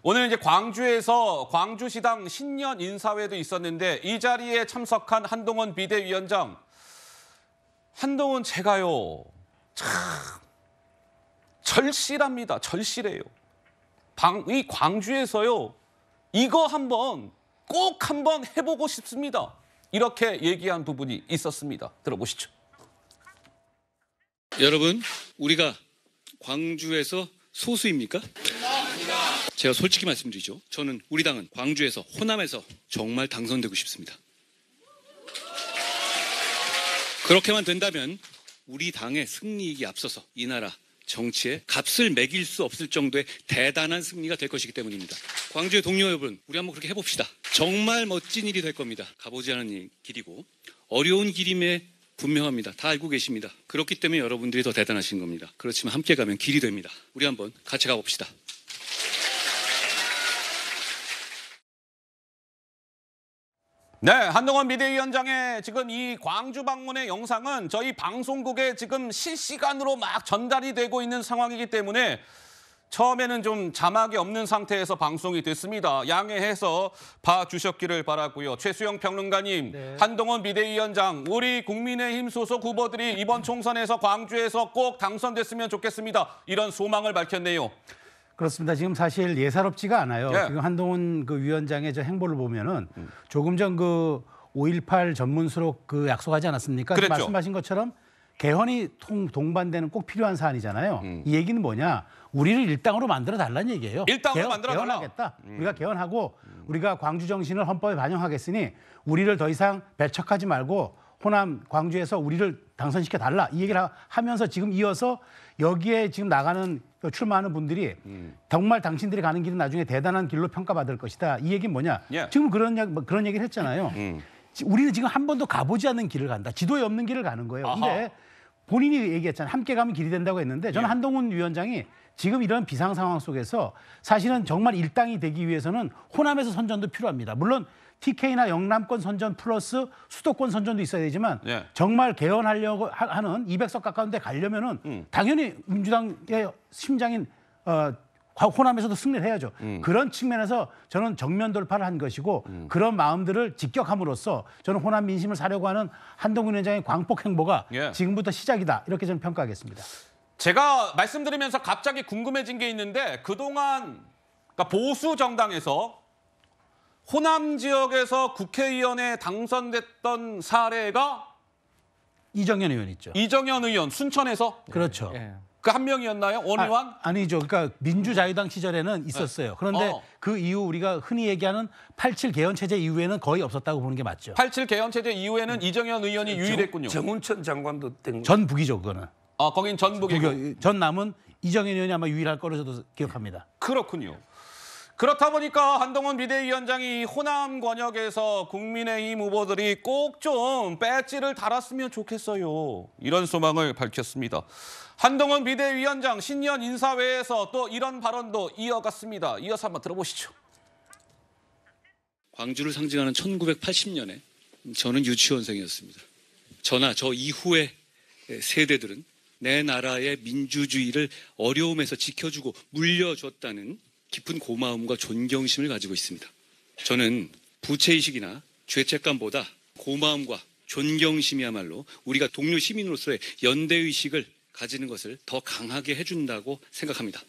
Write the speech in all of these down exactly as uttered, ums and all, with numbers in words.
오늘 이제 광주에서 광주시당 신년 인사회도 있었는데 이 자리에 참석한 한동훈 비대위원장. 한동훈 제가요, 참 절실합니다. 절실해요. 방, 이 광주에서요, 이거 한번 꼭 한번 해보고 싶습니다. 이렇게 얘기한 부분이 있었습니다. 들어보시죠. 여러분, 우리가 광주에서 소수입니까? 제가 솔직히 말씀드리죠. 저는 우리 당은 광주에서, 호남에서 정말 당선되고 싶습니다. 그렇게만 된다면 우리 당의 승리이기 앞서서 이 나라 정치에 값을 매길 수 없을 정도의 대단한 승리가 될 것이기 때문입니다. 광주의 동료 여러분, 우리 한번 그렇게 해봅시다. 정말 멋진 일이 될 겁니다. 가보지 않은 길이고 어려운 길임에 분명합니다. 다 알고 계십니다. 그렇기 때문에 여러분들이 더 대단하신 겁니다. 그렇지만 함께 가면 길이 됩니다. 우리 한번 같이 가봅시다. 네, 한동훈 비대위원장의 지금 이 광주 방문의 영상은 저희 방송국에 지금 실시간으로 막 전달이 되고 있는 상황이기 때문에 처음에는 좀 자막이 없는 상태에서 방송이 됐습니다. 양해해서 봐주셨기를 바라고요. 최수영 평론가님, 네. 한동훈 비대위원장, 우리 국민의힘 소속 후보들이 이번 총선에서 광주에서 꼭 당선됐으면 좋겠습니다. 이런 소망을 밝혔네요. 그렇습니다. 지금 사실 예사롭지가 않아요. 예. 지금 한동훈 그 위원장의 저 행보를 보면은 음. 조금 전 그 오일팔 전문수록 그 약속하지 않았습니까? 그랬죠. 말씀하신 것처럼 개헌이 통, 동반되는 꼭 필요한 사안이잖아요. 음. 이 얘기는 뭐냐? 우리를 일당으로 만들어 달라는 얘기예요. 일당으로 만들어 달라. 개헌하겠다. 음. 우리가 개헌하고 음. 우리가 광주 정신을 헌법에 반영하겠으니 우리를 더 이상 배척하지 말고 호남 광주에서 우리를 당선시켜 달라. 이 얘기를 하면서 지금 이어서 여기에 지금 나가는 출마하는 분들이 음. 정말 당신들이 가는 길은 나중에 대단한 길로 평가받을 것이다. 이 얘기는 뭐냐? 예. 지금 그런 그런 얘기를 했잖아요. 음. 우리는 지금 한 번도 가보지 않는 길을 간다. 지도에 없는 길을 가는 거예요. 아하. 근데 본인이 얘기했잖아요. 함께 가면 길이 된다고 했는데 저는 예. 한동훈 위원장이 지금 이런 비상 상황 속에서 사실은 정말 일당이 되기 위해서는 호남에서 선전도 필요합니다. 물론 티케이나 영남권 선전 플러스 수도권 선전도 있어야 되지만 예. 정말 개헌하려고 하는 이백 석 가까운 데 가려면은 음. 당연히 민주당의 심장인 어, 호남에서도 승리를 해야죠. 음. 그런 측면에서 저는 정면 돌파를 한 것이고 음. 그런 마음들을 직격함으로써 저는 호남 민심을 사려고 하는 한동훈 위원장의 광폭 행보가 예. 지금부터 시작이다. 이렇게 저는 평가하겠습니다. 제가 말씀드리면서 갑자기 궁금해진 게 있는데 그동안 그러니까 보수 정당에서 호남 지역에서 국회의원에 당선됐던 사례가 이정현 의원 있죠. 이정현 의원 순천에서 그렇죠. 예. 그 한 명이었나요? 원의원? 아, 아니죠. 그러니까 민주자유당 시절에는 있었어요. 그런데 어. 그 이후 우리가 흔히 얘기하는 팔십칠 개헌 체제 이후에는 거의 없었다고 보는 게 맞죠. 팔십칠 개헌 체제 이후에는 음. 이정현 의원이 유일했군요. 정, 정운천 장관도 된 전북이죠, 그거는. 아, 거긴 전북이고. 전남은 이정현 의원이 아마 유일할 거로 저도 기억합니다. 그렇군요. 그렇다 보니까 한동훈 비대위원장이 호남 권역에서 국민의힘 후보들이 꼭 좀 배지를 달았으면 좋겠어요. 이런 소망을 밝혔습니다. 한동훈 비대위원장 신년 인사회에서 또 이런 발언도 이어갔습니다. 이어서 한번 들어보시죠. 광주를 상징하는 천구백팔십 년에 저는 유치원생이었습니다. 저나 저 이후의 세대들은 내 나라의 민주주의를 어려움에서 지켜주고 물려줬다는 깊은 고마움과 존경심을 가지고 있습니다. 저는 부채의식이나 죄책감보다 고마움과 존경심이야말로 우리가 동료 시민으로서의 연대의식을 가지는 것을 더 강하게 해준다고 생각합니다.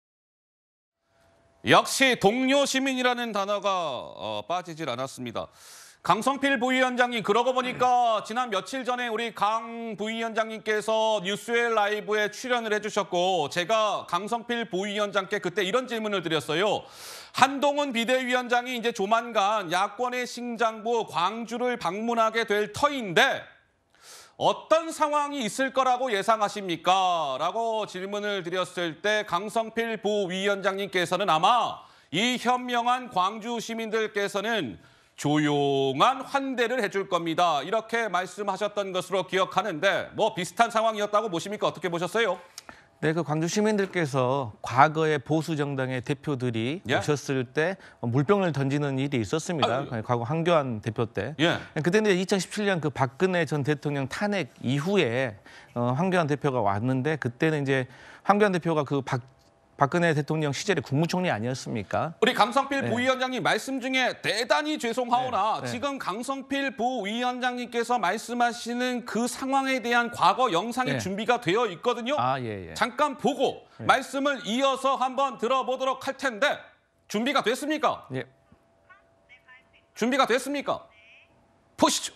역시 동료 시민이라는 단어가 어, 빠지질 않았습니다. 강성필 부위원장님, 그러고 보니까 지난 며칠 전에 우리 강 부위원장님께서 뉴스웰 라이브에 출연을 해주셨고 제가 강성필 부위원장께 그때 이런 질문을 드렸어요. 한동훈 비대위원장이 이제 조만간 야권의 심장부 광주를 방문하게 될 터인데 어떤 상황이 있을 거라고 예상하십니까? 라고 질문을 드렸을 때 강성필 부위원장님께서는 아마 이 현명한 광주 시민들께서는 조용한 환대를 해줄 겁니다. 이렇게 말씀하셨던 것으로 기억하는데 뭐 비슷한 상황이었다고 보십니까? 어떻게 보셨어요? 네, 그 광주 시민들께서 과거의 보수 정당의 대표들이 예? 오셨을 때 물병을 던지는 일이 있었습니다. 아유. 과거 황교안 대표 때. 예. 그때는 이천십칠 년 그 박근혜 전 대통령 탄핵 이후에 어, 황교안 대표가 왔는데 그때는 이제 황교안 대표가 그 박 박근혜 대통령 시절에 국무총리 아니었습니까? 우리 강성필 네. 부위원장님 말씀 중에 대단히 죄송하오나 네, 네. 지금 강성필 부위원장님께서 말씀하시는 그 상황에 대한 과거 영상이 네. 준비가 되어 있거든요. 아, 예, 예. 잠깐 보고 네. 말씀을 이어서 한번 들어보도록 할 텐데 준비가 됐습니까? 예. 준비가 됐습니까? 보시죠.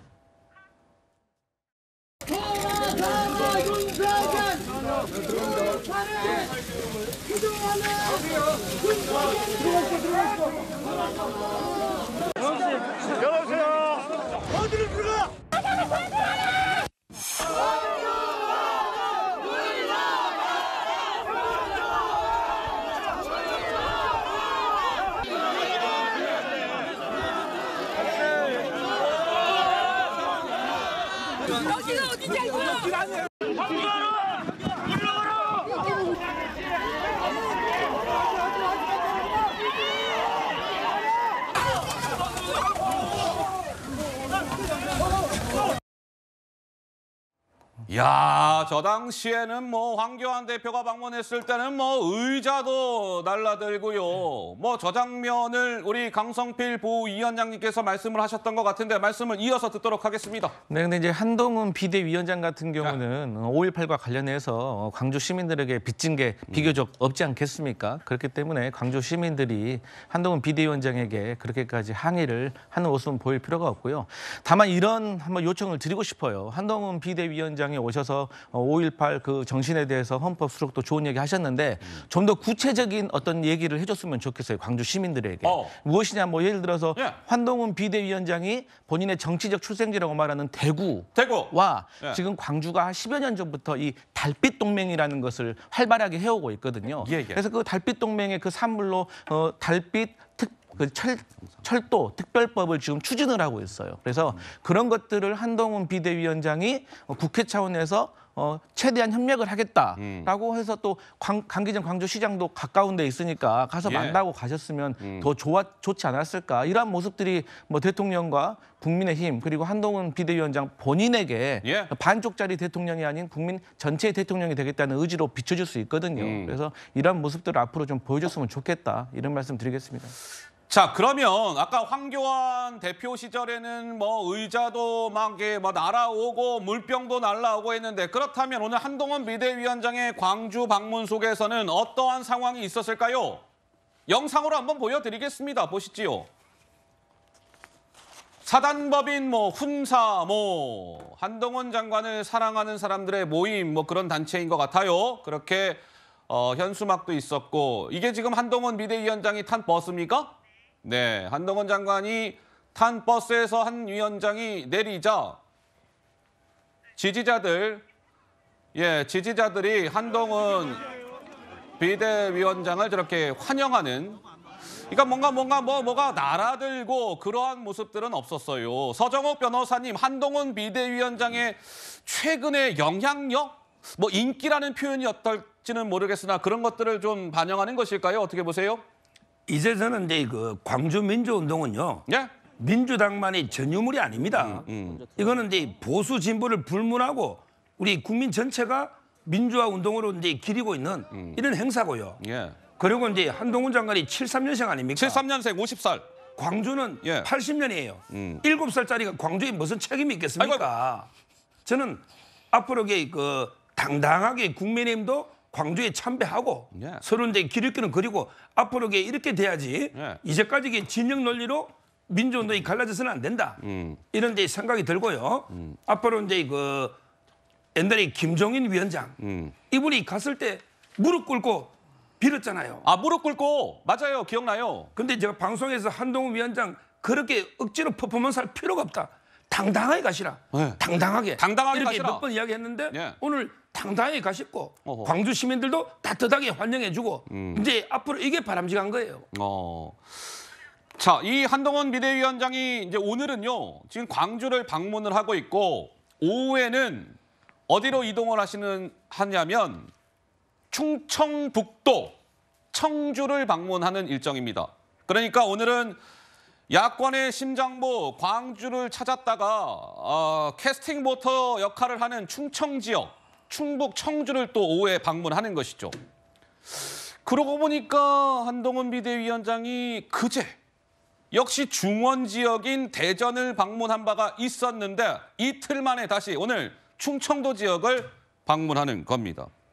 여보세요. 어디로 들어가? 여기가 어디냐고! 야, 저 당시에는 뭐 황교안 대표가 방문했을 때는 뭐 의자도 날라들고요. 뭐 저 장면을 우리 강성필 부위원장님께서 말씀을 하셨던 것 같은데 말씀을 이어서 듣도록 하겠습니다. 네, 근데 이제 한동훈 비대위원장 같은 경우는 오일팔과 관련해서 광주 시민들에게 빚진 게 비교적 없지 않겠습니까? 그렇기 때문에 광주 시민들이 한동훈 비대위원장에게 그렇게까지 항의를 하는 모습은 보일 필요가 없고요. 다만 이런 한번 요청을 드리고 싶어요. 한동훈 비대위원장이 오셔서 오일팔 그 정신에 대해서 헌법 수록도 좋은 얘기 하셨는데 좀 더 구체적인 어떤 얘기를 해줬으면 좋겠어요. 광주 시민들에게. 어. 무엇이냐 뭐 예를 들어서 예. 한동훈 비대위원장이 본인의 정치적 출생지라고 말하는 대구 대구. 와 예. 지금 광주가 십여 년 전부터 이 달빛 동맹이라는 것을 활발하게 해오고 있거든요. 예, 예. 그래서 그 달빛 동맹의 그 산물로 어, 달빛 특 그 철, 철도 특별법을 지금 추진을 하고 있어요. 그래서 그런 것들을 한동훈 비대위원장이 국회 차원에서 어, 최대한 협력을 하겠다라고 해서 또 광, 강기정 광주시장도 가까운 데 있으니까 가서 예. 만나고 가셨으면 더 좋아, 좋지 않았을까. 이러한 모습들이 뭐 대통령과 국민의힘 그리고 한동훈 비대위원장 본인에게 예. 반쪽짜리 대통령이 아닌 국민 전체의 대통령이 되겠다는 의지로 비춰줄 수 있거든요. 음. 그래서 이러한 모습들을 앞으로 좀 보여줬으면 좋겠다. 이런 말씀 드리겠습니다. 자, 그러면 아까 황교안 대표 시절에는 뭐 의자도 막 이게 뭐 날아오고 물병도 날아오고 했는데 그렇다면 오늘 한동훈 비대위원장의 광주 방문 속에서는 어떠한 상황이 있었을까요? 영상으로 한번 보여드리겠습니다. 보시지요. 사단법인 뭐 훈사 뭐 한동훈 장관을 사랑하는 사람들의 모임 뭐 그런 단체인 것 같아요. 그렇게 어, 현수막도 있었고 이게 지금 한동훈 비대위원장이 탄 버스입니까? 네, 한동훈 장관이 탄 버스에서 한 위원장이 내리자 지지자들, 예, 지지자들이 한동훈 비대위원장을 저렇게 환영하는, 그러니까 뭔가 뭔가 뭐 뭐가 날아들고 그러한 모습들은 없었어요. 서정욱 변호사님, 한동훈 비대위원장의 최근의 영향력, 뭐 인기라는 표현이 어떨지는 모르겠으나 그런 것들을 좀 반영하는 것일까요? 어떻게 보세요? 이제서는 이제 그 광주 민주운동은요. 예? 민주당만이 전유물이 아닙니다. 음, 이거는 이제 보수 진보를 불문하고 우리 국민 전체가 민주화 운동으로 이제 기리고 있는 이런 행사고요. 예. 그리고 이제 한동훈 장관이 칠십삼 년생 아닙니까? 칠십삼 년생 오십 살. 광주는 예. 팔십 년이에요. 음. 일곱 살짜리가 광주에 무슨 책임이 있겠습니까? 저는 앞으로 그 당당하게 국민의힘도 광주에 참배하고 예. 서로 이제 길을 그리고 앞으로 이렇게 돼야지 예. 이제까지 진영 논리로 민주운동이 갈라져서는 안 된다. 음. 이런 이제 생각이 들고요. 앞으로 이제 그 옛날에 김종인 위원장 음. 이분이 갔을 때 무릎 꿇고 빌었잖아요. 아, 무릎 꿇고 맞아요. 기억나요. 근데 제가 방송에서 한동훈 위원장 그렇게 억지로 퍼포먼스 할 필요가 없다. 당당하게 가시라. 네. 당당하게. 당당하게 이렇게 가시라. 몇 번 이야기했는데 예. 오늘 당당하게 가셨고 어허. 광주 시민들도 따뜻하게 환영해주고 음. 이제 앞으로 이게 바람직한 거예요. 어. 자, 이 한동훈 비대위원장이 이제 오늘은요. 지금 광주를 방문을 하고 있고 오후에는 어디로 이동을 하시는 하냐면 충청북도 청주를 방문하는 일정입니다. 그러니까 오늘은 야권의 심장부 광주를 찾았다가 어, 캐스팅 보터 역할을 하는 충청 지역, 충북 청주를 또 오후에 방문하는 것이죠. 그러고 보니까 한동훈 비대위원장이 그제 역시 중원 지역인 대전을 방문한 바가 있었는데 이틀 만에 다시 오늘 충청도 지역을 방문하는 겁니다.